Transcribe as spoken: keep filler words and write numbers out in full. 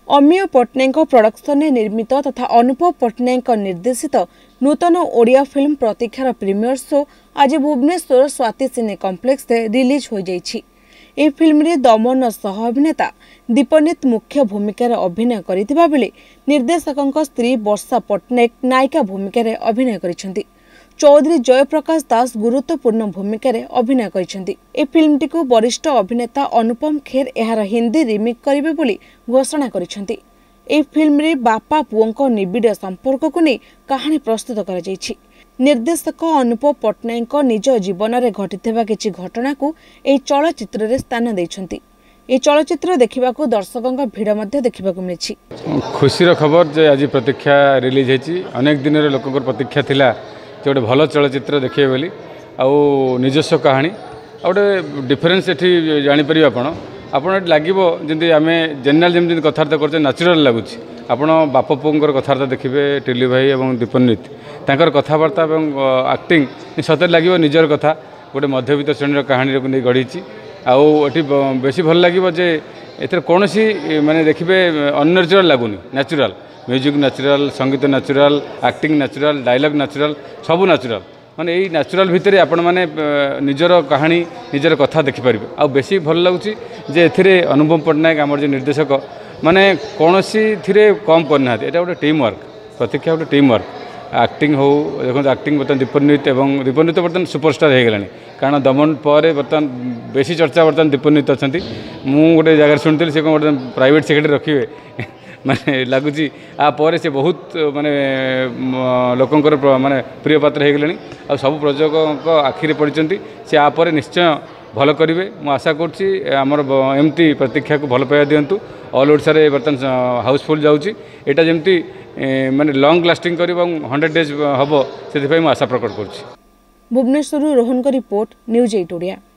Amiya Patnaik production निर्मित तथा अनुपम पट्टनायक निर्देशित नूतन ओडिया फिल्म प्रतीक्षार प्रीमियर शो आज Bhubaneswar Swati cine complex release हो जाइछि। ए फिल्म रे दमन सह अभिनेता दीपनीत मुख्य भूमिकार अभिनय करथिबा बेले निर्देशकଙ୍କ स्त्री वर्षा पट्टनायक नायिका भूमिकार अभिनय करिसेंती। चौधरी जयप्रकाश दास गुरुत्वपूर्ण भूमिकार अभिनय करिसेंती। ए फिल्मटी को वरिष्ठ अभिनेता अनुपम खेर एहार हिंदी रिमेक करिवे बोली घोषणा करिसेंती। ए फिल्म रे बापा पुओंको निबिड़ संपर्क को नहीं कहानी प्रस्तुत करा जाइछि। निर्देशक अनुपम पट्टनायक निज जीवन में घटिथिबा किछि घटना को ए चलचित्र रे स्थान दैछंती। ए चलचित्र देखिबा को दर्शकों का भीड़ मध्य देखिबा को मिछि। खुशी खबर जे आज प्रतीक्षा रिलीज हेछि। अनेक दिन रे लोककर प्रतीक्षा थिला जे गोटे भल चलचित्र देखिए बोली आउ निजस्व कहानी आ गोटे डिफरेन्स एठी जानि परिबा आपण आपण लागिबो जेंति आमे जनरल जेंति कथार्थ करते नेचुरल लगुच। आपण बाप पुओंकर कथार्थ देखिबे टिल्ली भाई एवं दीपनीत तांकर कथाबार्ता एवं एक्टिंग सतरे लगे निजर कथा गोटे मध्यवित्त श्रेणी कहानी को नहीं गढ़ी आठी बेसी भल लगे जे एथर कौन सी माने देखिए अननेचुरल लगुनि नेचुरल म्यूजिक नेचुरल संगीत natural acting natural dialogue natural सबू नेचुरल माने यही नेचुरल भितर आपण मैंने निजर कहानी निजर कथा देखिपारे आ बेसी भल लगुच जे एथिरे अनुपम पट्टनायक आमर जो निर्देशक माने कौन सी थिरे कम करना एटा गोटे टीम वर्क प्रतीक्षा गोटे टीम वर्क एक्टिंग हो देखो एक्टिंग बर्तमान दीपनीत एवं दीपनीत बर्तमान सुपरस्टार हो गलानी कारण दमन पर बर्तमान बेसी चर्चा बर्तमान दीपनीत अच्छा मुझे गोटे जगह शुणी से गोटे प्राइवेट सेक्रेटरी रखिए माने लगुच आपर से बहुत माने लोकंकर माने प्रिय पात्र हो गले आ सब प्रयोजक आखिरी पड़ती से आपर निश्चय भल करेंगे मु आशा करमर एमती प्रतीक्षा को भल पाइबा दिंतु ऑल ओडिशा रे बर्तमान हाउसफुल जाऊँगी एटा जमती माने लॉन्ग लास्टिंग कर हंड्रेड डेज हम से आशा प्रकट कर। भुवनेश्वर रोहन का रिपोर्ट न्यूज एट ओडिया।